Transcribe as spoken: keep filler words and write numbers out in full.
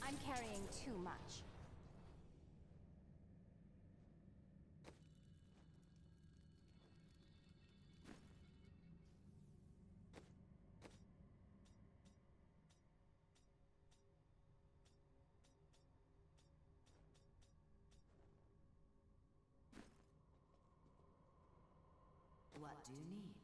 I'm carrying too much. What do you need?